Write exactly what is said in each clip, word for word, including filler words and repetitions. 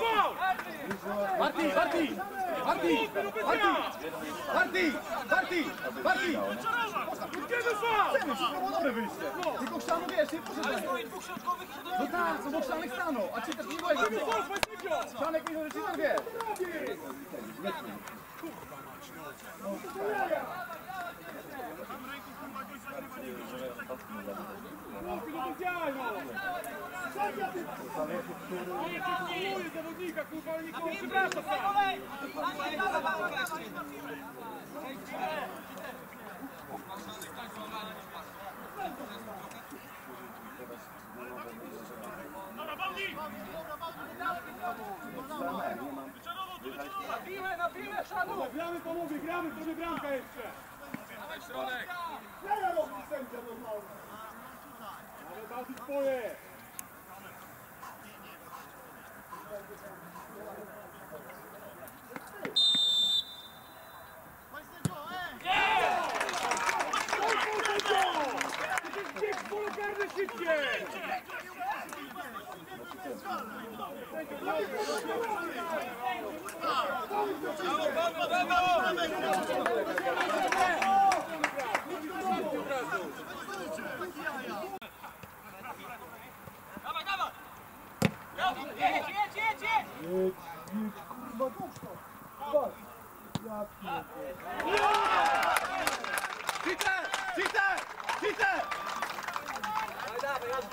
Marti, Marti! Marti! Marti! Marti! Marti! Wszystko było dobre wyjście. Tylko Chrzanu, wiesz, nie proszę tak. No tak, to bo Chrzanek stanął, a ci też nie byłeś. Chrzanek nie że ci wie. Zawodnika, kurwa, ale nikogo nie przepraszam sam! Na piłę, na piłę, Szanu! Gramy panowie, gramy, to nie bramka jeszcze! Dawaj środek! Co ja robię sędzia normalnie? Ale dał ci swoje! Bieg polu karny szybciej! Dawaj, dawaj! Jedź, jedź, jedź, jedź! Jedź, jedź, kurwa, dobrze! Patrz! Ja pierdolę! Cite! Cite! Cite! Dawaj, dawaj,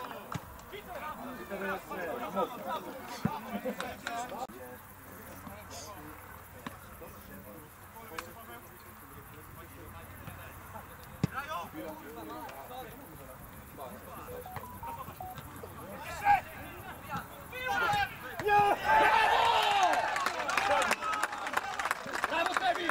Brawo, Kevin!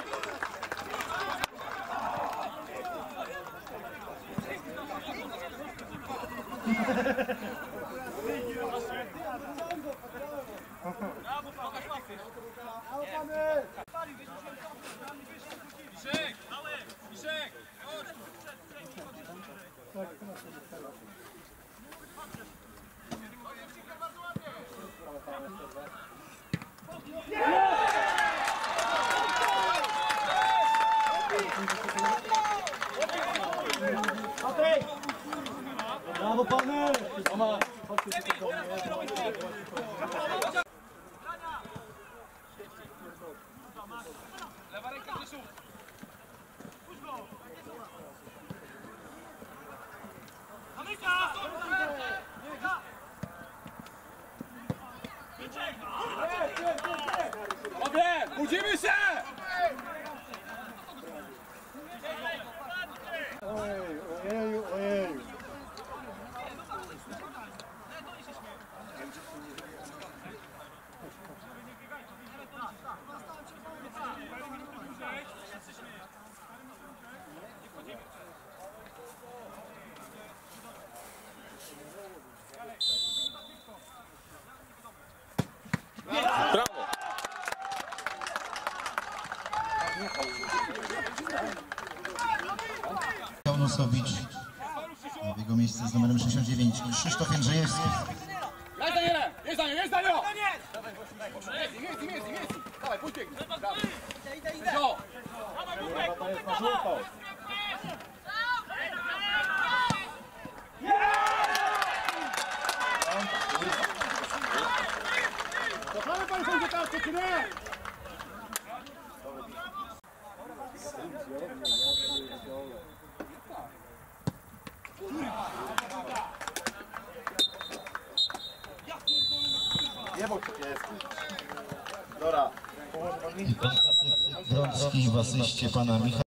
Miszek, Miszek, chodź! Brawo, pany! Mama! Lewa ręka, Grzesiu! Zamyka! Obie! Budzimy się! Ojej, ojeju, ojeju! Brawo! Nosowicz, w jego miejsce z numerem sześćdziesiąt dziewięć Krzysztof Jędrzejewski. Jest Daniele! Jest Daniel! Jest Daniel! Jest, jest, jest, jest! Dawaj, pójdź pięknie! Brawo! Idę, idę! To jest na żółto! Kochamy pan sędzia teraz, czy nie? Nie bądź jest. Dobra. Wrącki w asyście pana Michała.